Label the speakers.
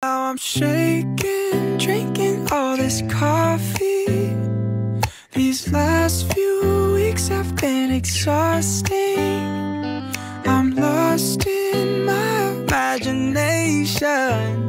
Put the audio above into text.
Speaker 1: Now I'm shaking, drinking all this coffee. These last few weeks have been exhausting. I'm lost in my imagination.